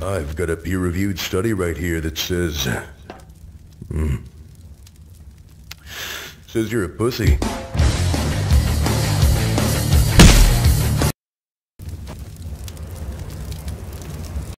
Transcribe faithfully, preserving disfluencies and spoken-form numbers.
I've got a peer-reviewed study right here that says... Hmm. Says you're a pussy.